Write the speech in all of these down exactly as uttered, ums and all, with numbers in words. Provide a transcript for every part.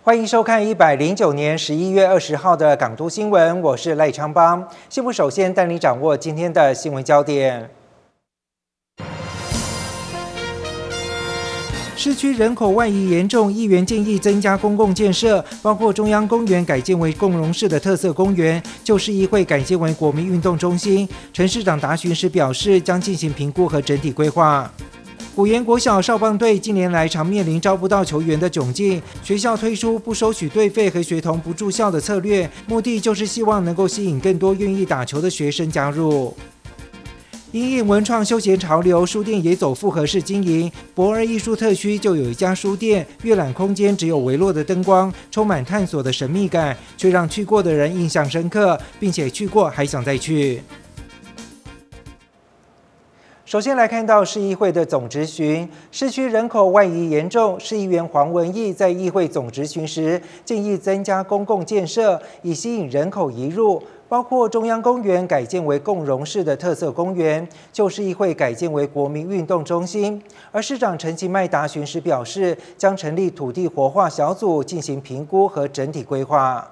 欢迎收看一百零九年十一月二十号的港都新闻，我是赖昌邦。新闻首先带你掌握今天的新闻焦点。市区人口外移严重，议员建议增加公共建设，包括中央公园改建为共融式的特色公园，旧市议会改建为国民运动中心。陈市长答询时表示，将进行评估和整体规划。古岩国小少棒队近年来常面临招不到球员的窘境，学校推出不收取队费和学童不住校的策略，目的就是希望能够吸引更多愿意打球的学生加入。因应文创休闲潮流，书店也走复合式经营。博二艺术特区就有一家书店，阅览空间只有微弱的灯光，充满探索的神秘感，却让去过的人印象深刻，并且去过还想再去。首先来看到市议会的总质询，市区人口外移严重，市议员黄文义在议会总质询时建议增加公共建设，以吸引人口移入，包括中央公园改建为共融式的特色公园，旧市议会改建为国民运动中心。而市长陈其迈答询时表示，将成立土地活化小组进行评估和整体规划。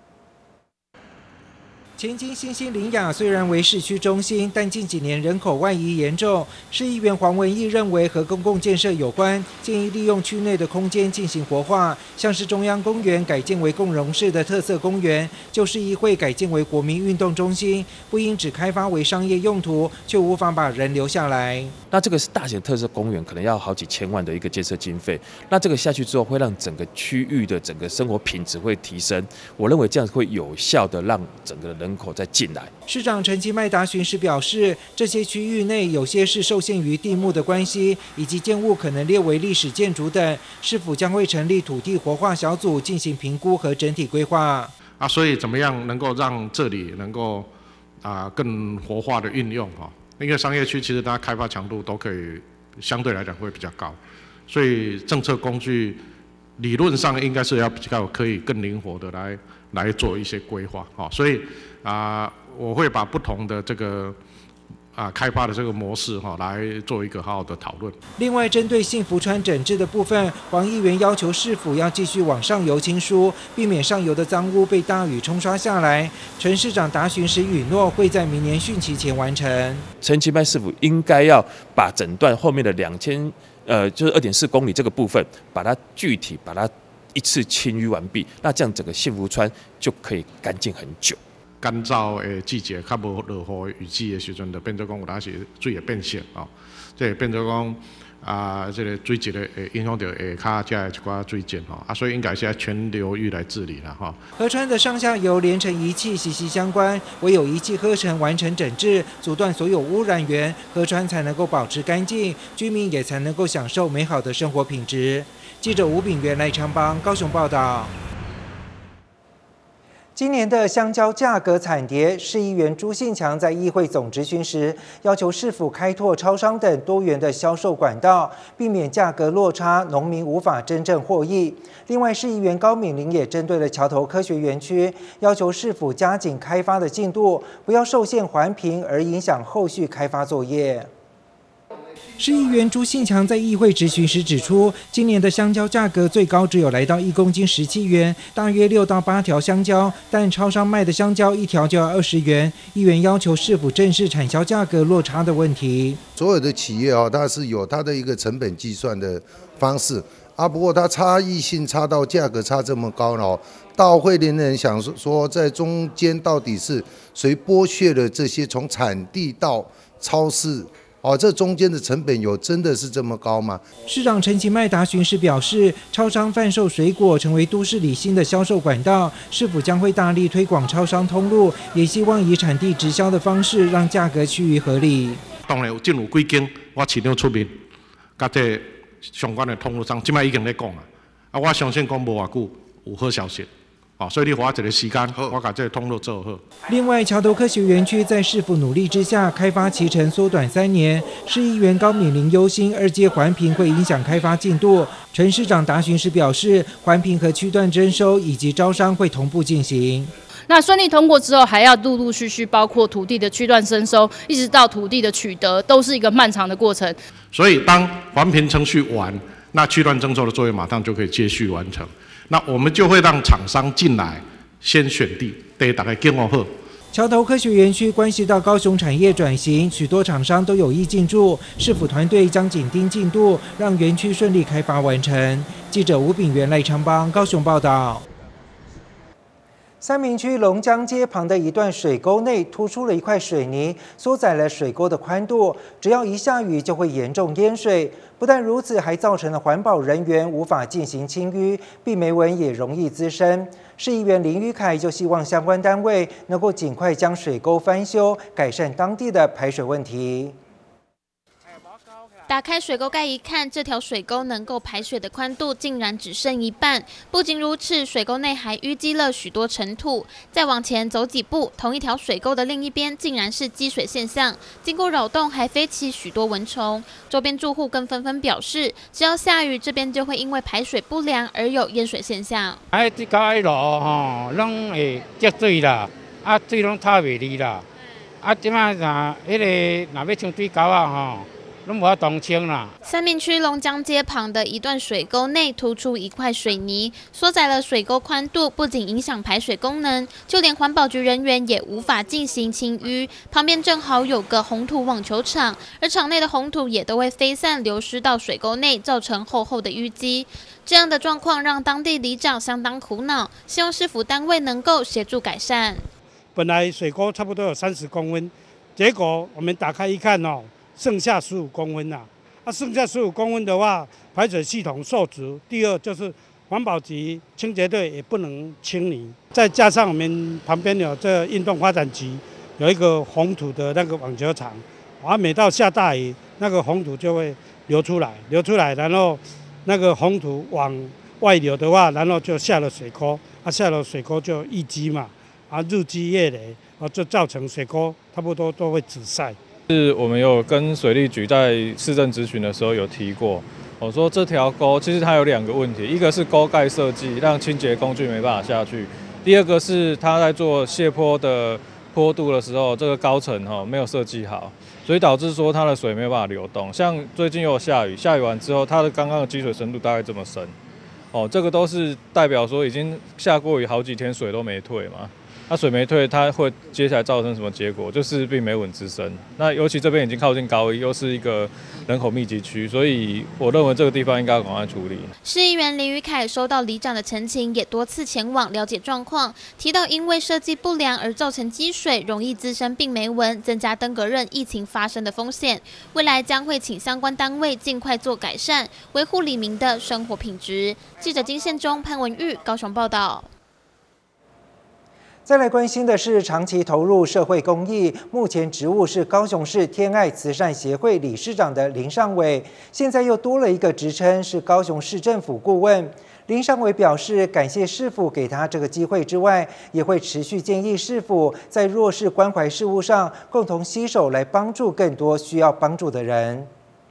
前金新兴林雅虽然为市区中心，但近几年人口外移严重。市议员黄文义认为和公共建设有关，建议利用区内的空间进行活化，像是中央公园改建为共融式的特色公园，旧市议会改建为国民运动中心，不应只开发为商业用途，却无法把人留下来。 那这个是大型特色公园，可能要好几千万的一个建设经费。那这个下去之后，会让整个区域的整个生活品质会提升。我认为这样会有效的让整个人。人口再进来。 市长陈其迈答询时表示，这些区域内有些是受限于地目的关系，以及建物可能列为历史建筑等，市府将会成立土地活化小组进行评估和整体规划。 啊，所以怎么样能够让这里能够啊更活化的运用哈？因为商业区其实它开发强度都可以相对来讲会比较高，所以政策工具理论上应该是要比较可以更灵活的来来做一些规划，哦，所以啊、呃，我会把不同的这个啊、呃、开发的这个模式哈、哦，来做一个好好的讨论。 另外，针对幸福川整治的部分，黄议员要求市府要继续往上游清疏，避免上游的脏污被大雨冲刷下来。陈市长答询时允诺会在明年汛期前完成。 陈其迈市府应该要把整段后面的两千呃就是二点四公里这个部分，把它具体把它。一次清淤完毕，那这样整个幸福川就可以干净很久。 干燥的季节，较无落雨雨季的时阵，就变做讲有当时水会变色哦，这变做讲啊，这个水质的会影响到下骹遮的一寡水质吼，啊，所以应该是要全流域来治理啦哈。 河川的上下游连成一气息息相关，唯有一气呵成完成整治，阻断所有污染源，河川才能够保持干净，居民也才能够享受美好的生活品质。记者吴炳元、赖昌邦高雄报道。今年的香蕉价格惨跌，市议员朱信强在议会总质询时，要求市府开拓超商等多元的销售管道，避免价格落差，农民无法真正获益。另外，市议员高敏玲也针对了桥头科学园区，要求市府加紧开发的进度，不要受限环评而影响后续开发作业。市议员朱信强在议会质询时指出，今年的香蕉价格最高只有来到一公斤十七元，大约六到八条香蕉，但超商卖的香蕉一条就要二十元。议员要求市府正视产销价格落差的问题。 所有的企业哦，它是有它的一个成本计算的方式啊，不过它差异性差到价格差这么高了，倒会令人想说，在中间到底是谁剥削了这些从产地到超市？哦，这中间的成本有真的是这么高吗？ 市长陈其迈答询时表示，超商贩售水果成为都市里新的销售管道，市府将会大力推广超商通路，也希望以产地直销的方式，让价格趋于合理。 当然有政府几间我市场出面，甲这相关的通路商，即摆已经在讲啊，啊，我相信讲无偌久有好消息。哦，所以你花一个时间，我把这个通路做好。 另外，桥头科学园区在市府努力之下，开发期程缩短三年。市议员高敏玲忧心二阶环评会影响开发进度。陈市长答询时表示，环评和区段征收以及招商会同步进行。 那顺利通过之后，还要陆陆续续包括土地的区段征收，一直到土地的取得，都是一个漫长的过程。 所以，当环评程序完，那区段征收的作业马上就可以接续完成。 那我们就会让厂商进来先选地，对大家建好好。 桥头科学园区关系到高雄产业转型，许多厂商都有意进驻，市府团队将紧盯进度，让园区顺利开发完成。记者吴炳元、赖昌邦高雄报道。三民区龙江街旁的一段水沟内突出了一块水泥，缩窄了水沟的宽度，只要一下雨就会严重淹水。不但如此，还造成了环保人员无法进行清淤，病媒蚊也容易滋生。市议员林宇凯就希望相关单位能够尽快将水沟翻修，改善当地的排水问题。 打开水沟盖一看，这条水沟能够排水的宽度竟然只剩一半。不仅如此，水沟内还淤积了许多尘土。再往前走几步，同一条水沟的另一边竟然是积水现象。经过扰动，还飞起许多蚊虫。周边住户更纷纷表示，只要下雨，这边就会因为排水不良而有淹水现象。 哎，这高一路吼，拢会积水啦，啊，水拢透袂离啦。啊，即马若迄个若要冲水沟啊吼。三民区龙江街旁的一段水沟内突出一块水泥，缩窄了水沟宽度，不仅影响排水功能，就连环保局人员也无法进行清淤。旁边正好有个红土网球场，而场内的红土也都会飞散流失到水沟内，造成厚厚的淤积。这样的状况让当地里长相当苦恼，希望市府单位能够协助改善。 本来水沟差不多有三十公分，结果我们打开一看哦。剩下十五公分啦，啊，剩下十五公分的话，排水系统受阻。第二就是环保局清洁队也不能清理，再加上我们旁边有这运动发展局有一个红土的那个网球场，啊，每到下大雨，那个红土就会流出来，流出来，然后那个红土往外流的话，然后就下了水沟，啊，下了水沟就淤积嘛，啊，日积月累，啊，就造成水沟差不多都会止晒。 是我们有跟水利局在市政咨询的时候有提过，我说这条沟其实它有两个问题，一个是沟盖设计让清洁工具没办法下去，第二个是它在做卸坡的坡度的时候，这个高层哈没有设计好，所以导致说它的水没有办法流动。像最近又有下雨，下雨完之后，它的刚刚的积水深度大概这么深，哦，这个都是代表说已经下过雨好几天，水都没退嘛。那水没退，它会接下来造成什么结果？就是病媒蚊滋生。那尤其这边已经靠近高一，又是一个人口密集区，所以我认为这个地方应该要赶快处理。 市议员林宇凯收到里长的陈情，也多次前往了解状况，提到因为设计不良而造成积水，容易滋生病媒蚊，增加登革热疫情发生的风险。未来将会请相关单位尽快做改善，维护里民的生活品质。记者金宪中、潘文玉高雄报道。 再来关心的是，长期投入社会公益，目前职务是高雄市天爱慈善协会理事长的林尚伟，现在又多了一个职称是高雄市政府顾问。林尚伟表示，感谢市府给他这个机会之外，也会持续建议市府在弱势关怀事务上共同携手来帮助更多需要帮助的人。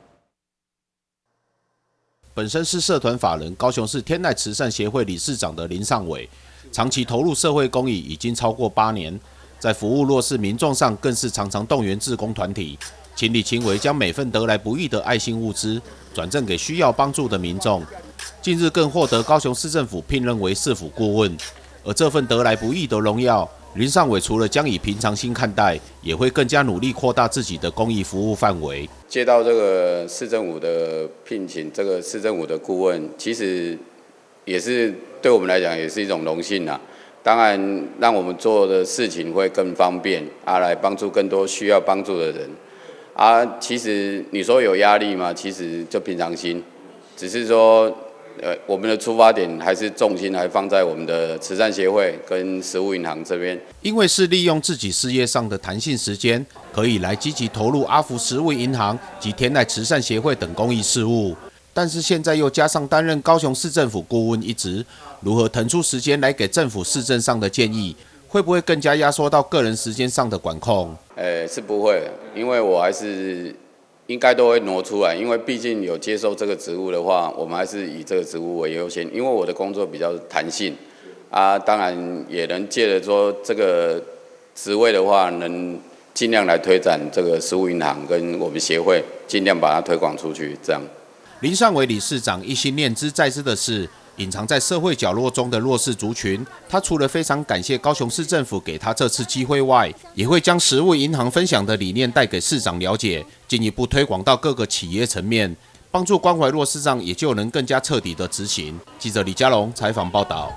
本身是社团法人高雄市天爱慈善协会理事长的林尚伟。长期投入社会公益已经超过八年，在服务弱势民众上更是常常动员志工团体，亲力亲为将每份得来不易的爱心物资转赠给需要帮助的民众。近日更获得高雄市政府聘任为市府顾问，而这份得来不易的荣耀，林尚伟除了将以平常心看待，也会更加努力扩大自己的公益服务范围。 接到这个市政府的聘请，这个市政府的顾问，其实也是对我们来讲也是一种荣幸啊。当然，让我们做的事情会更方便啊，来帮助更多需要帮助的人啊。其实你说有压力吗？其实就平常心，只是说，呃，我们的出发点还是重心还放在我们的慈善协会跟食物银行这边。 因为是利用自己事业上的弹性时间，可以来积极投入阿福食物银行及天爱慈善协会等公益事务。但是现在又加上担任高雄市政府顾问一职，如何腾出时间来给政府市政上的建议，会不会更加压缩到个人时间上的管控？ 呃，是不会，因为我还是应该都会挪出来，因为毕竟有接受这个职务的话，我们还是以这个职务为优先，因为我的工作比较弹性啊，当然也能借着说这个职位的话，能尽量来推展这个食物银行跟我们协会，尽量把它推广出去，这样。 林尚伟理事长一心念之在之的是， 隐藏在社会角落中的弱势族群，他除了非常感谢高雄市政府给他这次机会外，也会将食物银行分享的理念带给市长了解，进一步推广到各个企业层面，帮助关怀弱势上也就能更加彻底的执行。记者李佳龙采访报道。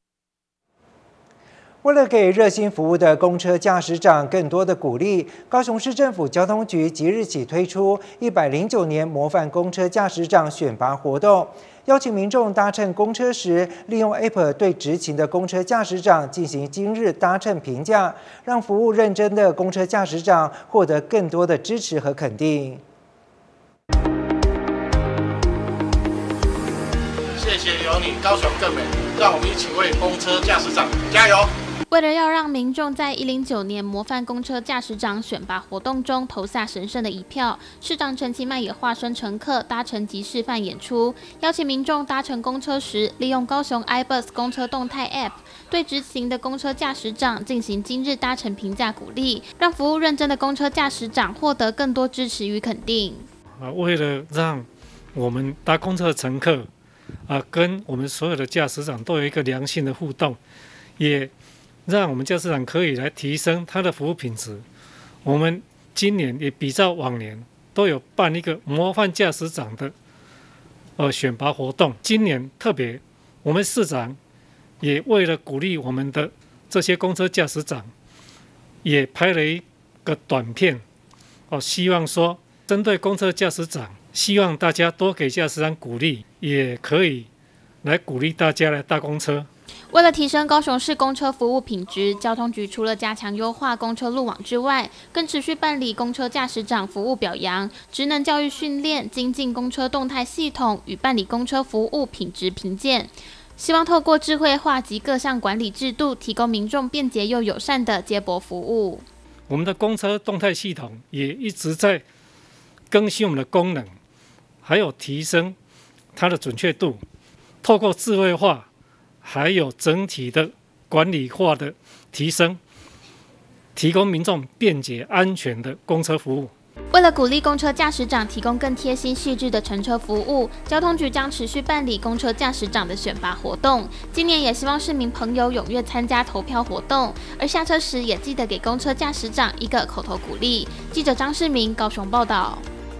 为了给热心服务的公车驾驶长更多的鼓励，高雄市政府交通局即日起推出一百零九年模范公车驾驶长选拔活动，邀请民众搭乘公车时，利用 A P P 对执勤的公车驾驶长进行今日搭乘评价，让服务认真的公车驾驶长获得更多的支持和肯定。 谢谢有你，高雄更美，让我们一起为公车驾驶长加油！ 为了要让民众在一百零九年模范公车驾驶长选拔活动中投下神圣的一票，市长陈其迈也化身乘客搭乘及示范演出，邀请民众搭乘公车时，利用高雄 iBus 公车动态 App 对执行的公车驾驶长进行今日搭乘评价鼓励，让服务认真的公车驾驶长获得更多支持与肯定。 啊，为了让我们搭公车的乘客啊，跟我们所有的驾驶长都有一个良性的互动，也让我们驾驶长可以来提升他的服务品质。我们今年也比照往年都有办一个模范驾驶长的呃选拔活动。今年特别，我们市长也为了鼓励我们的这些公车驾驶长，也拍了一个短片，哦，希望说针对公车驾驶长，希望大家多给驾驶长鼓励，也可以来鼓励大家来搭公车。 为了提升高雄市公车服务品质，交通局除了加强优化公车路网之外，更持续办理公车驾驶长服务表扬、职能教育训练、精进公车动态系统与办理公车服务品质评鉴。希望透过智慧化及各项管理制度，提供民众便捷又友善的接驳服务。 我们的公车动态系统也一直在更新我们的功能，还有提升它的准确度，透过智慧化还有整体的管理化的提升，提供民众便捷安全的公车服务。 为了鼓励公车驾驶长提供更贴心细致的乘车服务，交通局将持续办理公车驾驶长的选拔活动。今年也希望市民朋友踊跃参加投票活动，而下车时也记得给公车驾驶长一个口头鼓励。记者张世明高雄报道。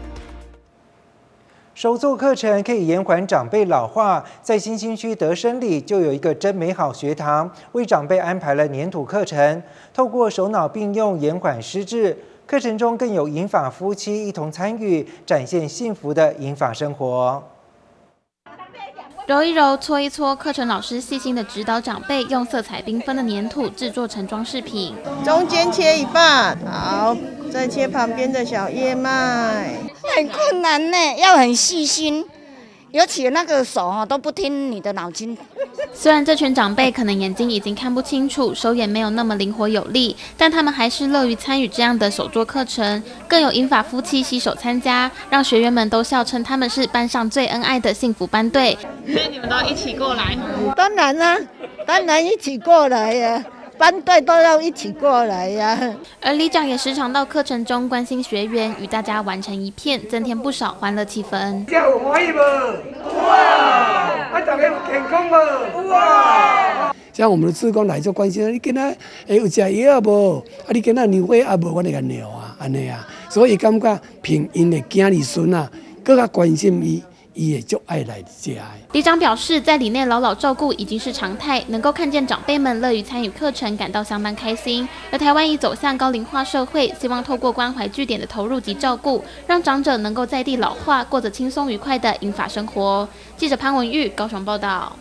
手作课程可以延缓长辈老化，在新兴区德生里就有一个真美好学堂，为长辈安排了黏土课程，透过手脑并用延缓失智。课程中更有银发夫妻一同参与，展现幸福的银发生活。 揉一揉，搓一搓，课程老师细心的指导长辈用色彩缤纷的黏土制作成装饰品。 中间切一半，好，再切旁边的小叶脉。 很困难呢，要很细心，尤其那个手哈都不听你的脑筋。 虽然这群长辈可能眼睛已经看不清楚，手也没有那么灵活有力，但他们还是乐于参与这样的手作课程。更有银发夫妻携手参加，让学员们都笑称他们是班上最恩爱的幸福班队。 所以你们都一起过来吗？当然啦、啊，当然一起过来呀、啊。班队都要一起过来呀、啊！ 而里长也时常到课程中关心学员，与大家玩成一片，增添不少欢乐气氛。 这有欢喜无？哇！啊，大家有健康无？哇！像我们的志工来就关心，你今仔会有食药无？啊，你今仔牛血啊无？我哋个尿啊，安尼啊，所以感觉凭因的囝儿孙啊，更加关心伊。也就爱来接爱。 里长表示，在里内老老照顾已经是常态，能够看见长辈们乐于参与课程，感到相当开心。而台湾已走向高龄化社会，希望透过关怀据点的投入及照顾，让长者能够在地老化，过着轻松愉快的银发生活。记者潘文玉高雄报道。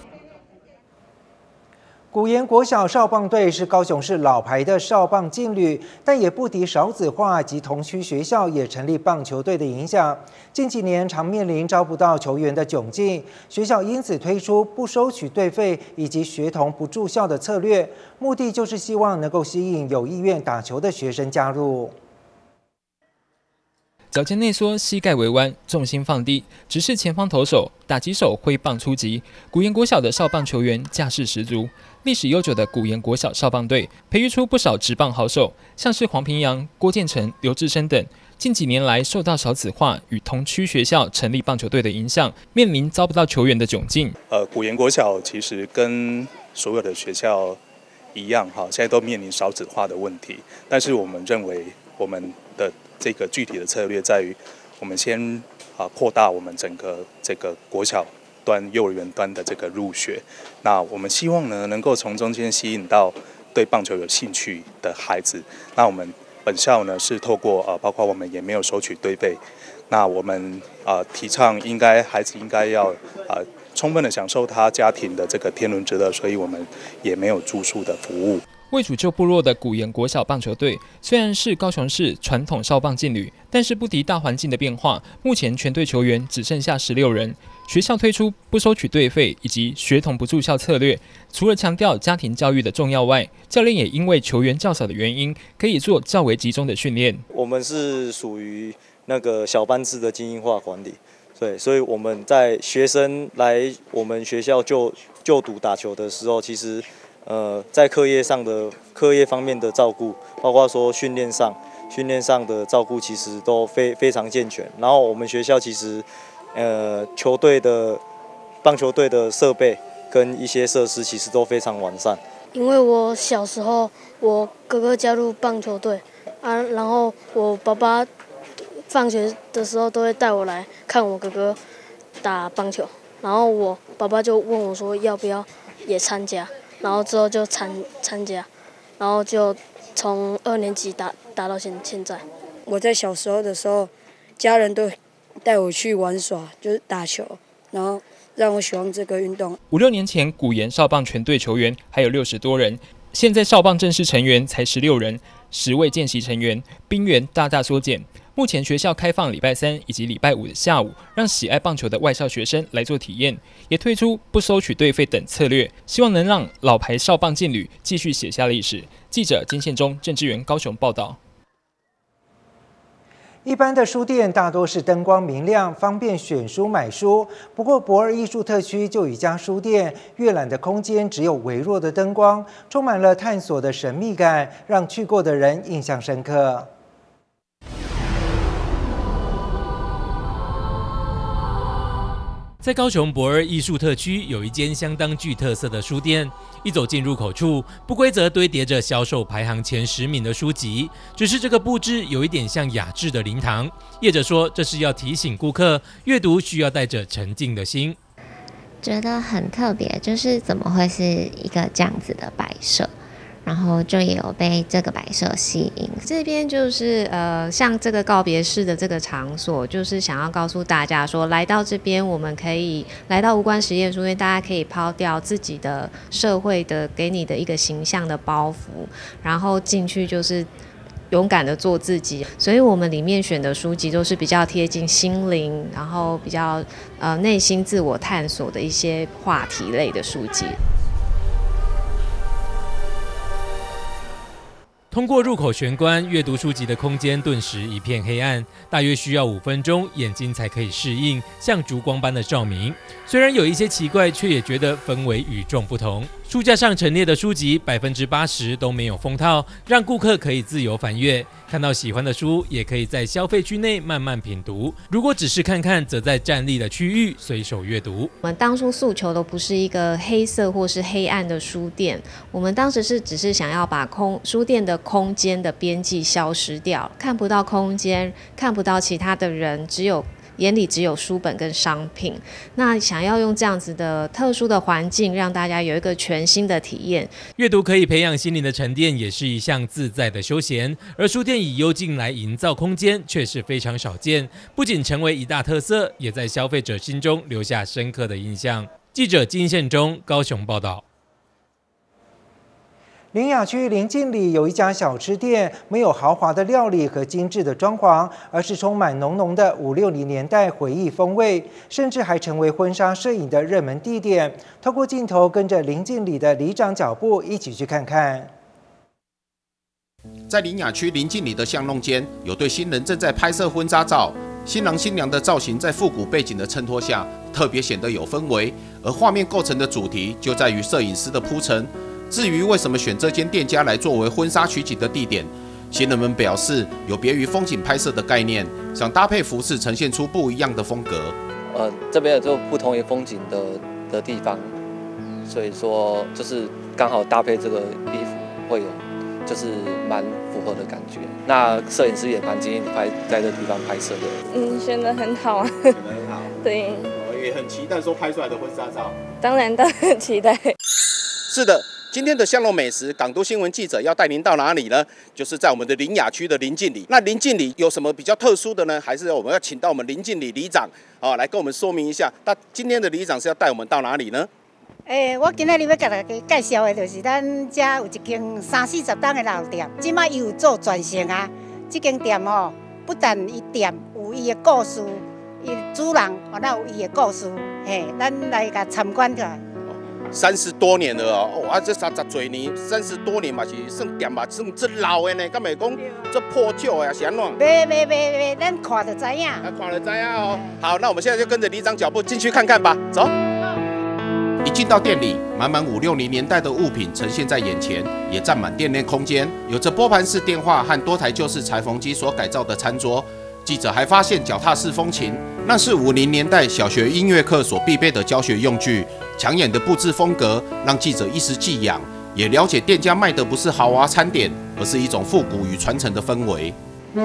古岩国小少棒队是高雄市老牌的少棒劲旅，但也不敌少子化及同区学校也成立棒球队的影响。近几年常面临招不到球员的窘境，学校因此推出不收取队费以及学童不住校的策略，目的就是希望能够吸引有意愿打球的学生加入。 脚尖内缩，膝盖微弯，重心放低，直视前方投手，打击手挥棒出击。古岩国小的少棒球员架势十足，历史悠久的古岩国小少棒队培育出不少职棒好手，像是黄平洋、郭建成、刘志生等。近几年来，受到少子化与同区学校成立棒球队的影响，面临招不到球员的窘境。 呃，古岩国小其实跟所有的学校一样，哈，现在都面临少子化的问题。但是我们认为，我们的这个具体的策略在于，我们先啊扩大我们整个这个国小端、幼儿园端的这个入学。那我们希望呢，能够从中间吸引到对棒球有兴趣的孩子。那我们本校呢是透过呃，包括我们也没有收取队费，那我们呃提倡应该孩子应该要呃充分的享受他家庭的这个天伦之乐，所以我们也没有住宿的服务。 位处旧部落的古岩国小棒球队，虽然是高雄市传统少棒劲旅，但是不敌大环境的变化，目前全队球员只剩下十六人。学校推出不收取队费以及学童不住校策略，除了强调家庭教育的重要外，教练也因为球员较少的原因，可以做较为集中的训练。 我们是属于那个小班制的精英化管理，对，所以我们在学生来我们学校就就读打球的时候，其实呃在课业上的课业方面的照顾，包括说训练上训练上的照顾，其实都非非常健全。然后我们学校其实。呃，球队的棒球队的设备跟一些设施其实都非常完善。 因为我小时候，我哥哥加入棒球队啊，然后我爸爸放学的时候都会带我来看我哥哥打棒球，然后我爸爸就问我说要不要也参加，然后之后就参参加，然后就从二年级打打到现现在。 我在小时候的时候，家人都带我去玩耍，就是打球，然后让我喜欢这个运动。 五六年前，古岩少棒全队球员还有六十多人，现在少棒正式成员才十六人，十位见习成员，兵员大大缩减。目前学校开放礼拜三以及礼拜五的下午，让喜爱棒球的外校学生来做体验，也推出不收取队费等策略，希望能让老牌少棒劲旅继续写下历史。记者金宪忠、郑志源高雄报道。 一般的书店大多是灯光明亮，方便选书买书。不过博二艺术特区就有一家书店，阅览的空间只有微弱的灯光，充满了探索的神秘感，让去过的人印象深刻。 在高雄博二艺术特区有一间相当具特色的书店，一走进入口处，不规则堆叠着销售排行前十名的书籍，只是这个布置有一点像雅致的灵堂。业者说，这是要提醒顾客，阅读需要带着沉静的心。 觉得很特别，就是怎么会是一个这样子的摆设？然后就也有被这个摆设吸引。 这边就是呃，像这个告别式的这个场所，就是想要告诉大家说，来到这边，我们可以来到无关实验书院，大家可以抛掉自己的社会的给你的一个形象的包袱，然后进去就是勇敢的做自己。所以我们里面选的书籍都是比较贴近心灵，然后比较呃内心自我探索的一些话题类的书籍。 通过入口玄关，阅读书籍的空间顿时一片黑暗，大约需要五分钟，眼睛才可以适应像烛光般的照明。虽然有一些奇怪，却也觉得氛围与众不同。书架上陈列的书籍百分之八十都没有封套，让顾客可以自由翻阅。看到喜欢的书，也可以在消费区内慢慢品读。如果只是看看，则在站立的区域随手阅读。 我们当初诉求的不是一个黑色或是黑暗的书店，我们当时是只是想要把空书店的空间的边际消失掉，看不到空间，看不到其他的人，只有眼里只有书本跟商品。那想要用这样子的特殊的环境，让大家有一个全新的体验。 阅读可以培养心灵的沉淀，也是一项自在的休闲。而书店以幽静来营造空间，却是非常少见。不仅成为一大特色，也在消费者心中留下深刻的印象。记者金宪忠高雄报道。 苓雅区邻近里有一家小吃店，没有豪华的料理和精致的装潢，而是充满浓浓的五六零年代回忆风味，甚至还成为婚纱摄影的热门地点。透过镜头，跟着邻近里的里长脚步，一起去看看。 在林雅区林敬里的巷弄间，有对新人正在拍摄婚纱照。新郎新娘的造型在复古背景的衬托下，特别显得有氛围。而画面构成的主题就在于摄影师的铺陈。至于为什么选这间店家来作为婚纱取景的地点，新人们表示有别于风景拍摄的概念，想搭配服饰呈现出不一样的风格。 呃，这边有就不同于风景的的地方，所以说就是刚好搭配这个衣服会有。就是蛮符合的感觉。那摄影师也蛮经验拍在这地方拍摄的。 嗯，选得很好啊。 选得很好。 对。 我也很期待说拍出来的婚纱照。 当然，当然期待。 是的，今天的巷弄美食，港都新闻记者要带您到哪里呢？就是在我们的林雅区的林敬里。那林敬里有什么比较特殊的呢？还是我们要请到我们林敬里里长啊来跟我们说明一下。那今天的里长是要带我们到哪里呢？ 诶、欸，我今仔日要甲大家介绍的，就是咱遮有一间三四十档的老店，即摆伊有做转型啊。这间店吼，不但伊店有伊的故事，伊主人哦，那有伊的故事，嘿，咱来甲参观下。 三十多年了哦，啊，这三十多年，三十多年嘛是算店嘛，算真老的呢，敢袂讲这破旧的是安怎？ 袂袂袂袂，咱看就知影。 啊，看就知影哦。好，那我们现在就跟着里长脚步进去看看吧，走。一进到店里，满满五六零年代的物品呈现在眼前，也占满店内空间。有着拨盘式电话和多台旧式裁缝机所改造的餐桌。记者还发现脚踏式风琴，那是五零年代小学音乐课所必备的教学用具。抢眼的布置风格让记者一时寄养，也了解店家卖的不是豪华餐点，而是一种复古与传承的氛围。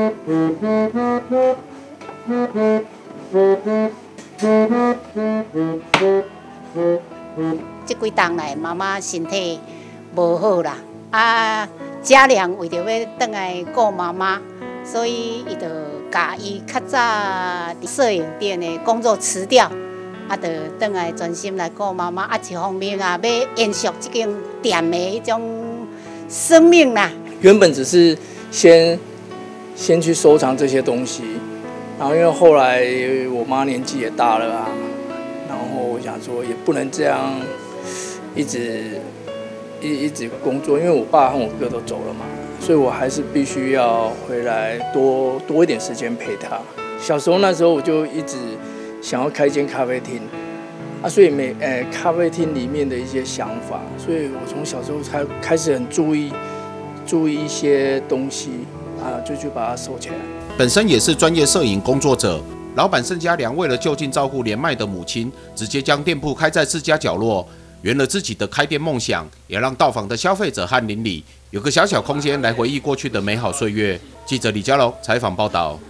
这几冬来，妈妈身体无好啦，啊，家良为着要转来顾妈妈，所以伊就甲伊较早摄影店的工作辞掉，啊，就转来专心来顾妈妈。啊，一方面啊，要延续这间店的一种生命啦。 原本只是先先去收藏这些东西，然后因为后来我妈年纪也大了啊。然后我想说，也不能这样一直一一直工作，因为我爸和我哥都走了嘛，所以我还是必须要回来多多一点时间陪他。小时候那时候我就一直想要开一间咖啡厅啊，所以每呃咖啡厅里面的一些想法，所以我从小时候才开始很注意注意一些东西啊，就去把它收起来。 本身也是专业摄影工作者。老板盛家良为了就近照顾年迈的母亲，直接将店铺开在自家角落，圆了自己的开店梦想，也让到访的消费者和邻里有个小小空间来回忆过去的美好岁月。记者李嘉龙采访报道。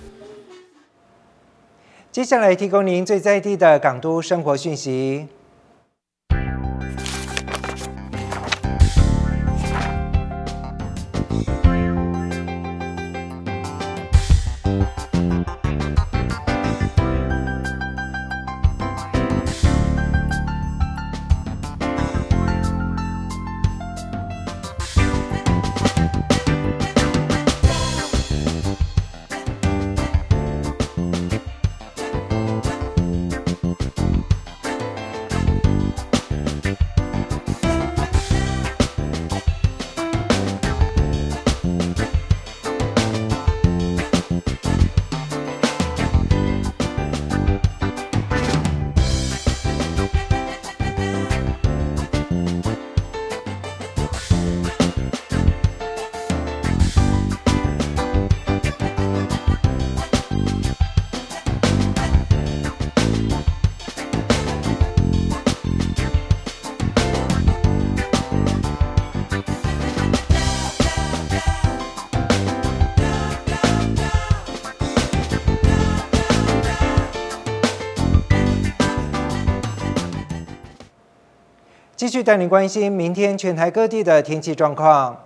接下来提供您最在地的港都生活讯息。继续带您关心明天全台各地的天气状况。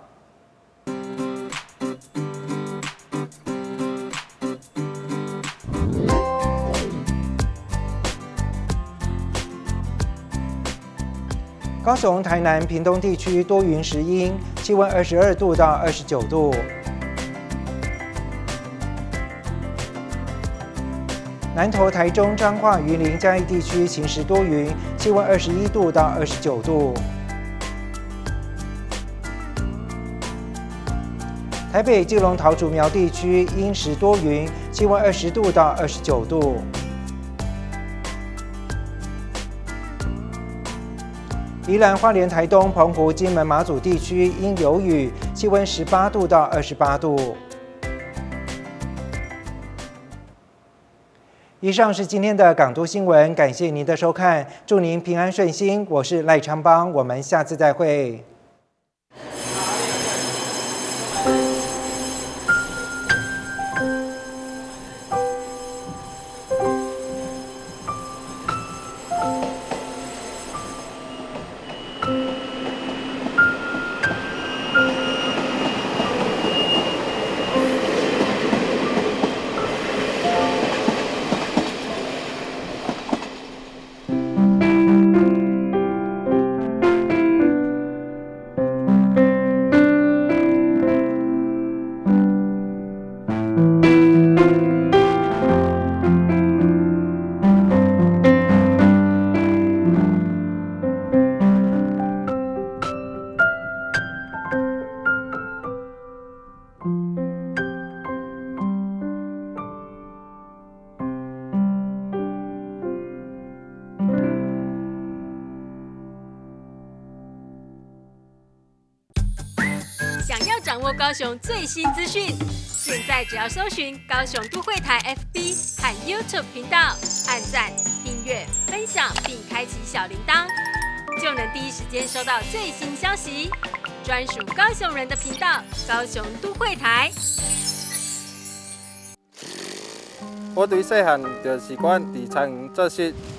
高雄、台南、屏东地区多云时阴，气温二十二度到二十九度。南投、台中、彰化、云林、嘉义地区晴时多云，气温二十一度到二十九度。 台北、基隆、桃竹苗地区阴时多云，气温二十度到二十九度。宜兰、花莲、台东、澎湖、金门、马祖地区阴有雨，气温十八度到二十八度。以上是今天的港都新闻，感谢您的收看，祝您平安顺心。我是赖昌邦，我们下次再会。 想要掌握高雄最新资讯，现在只要搜寻高雄都会台 F B 和 YouTube 频道，按赞、订阅、分享并开启小铃铛，就能第一时间收到最新消息。专属高雄人的频道，高雄都会台。 我对细汉就习惯伫菜园做事。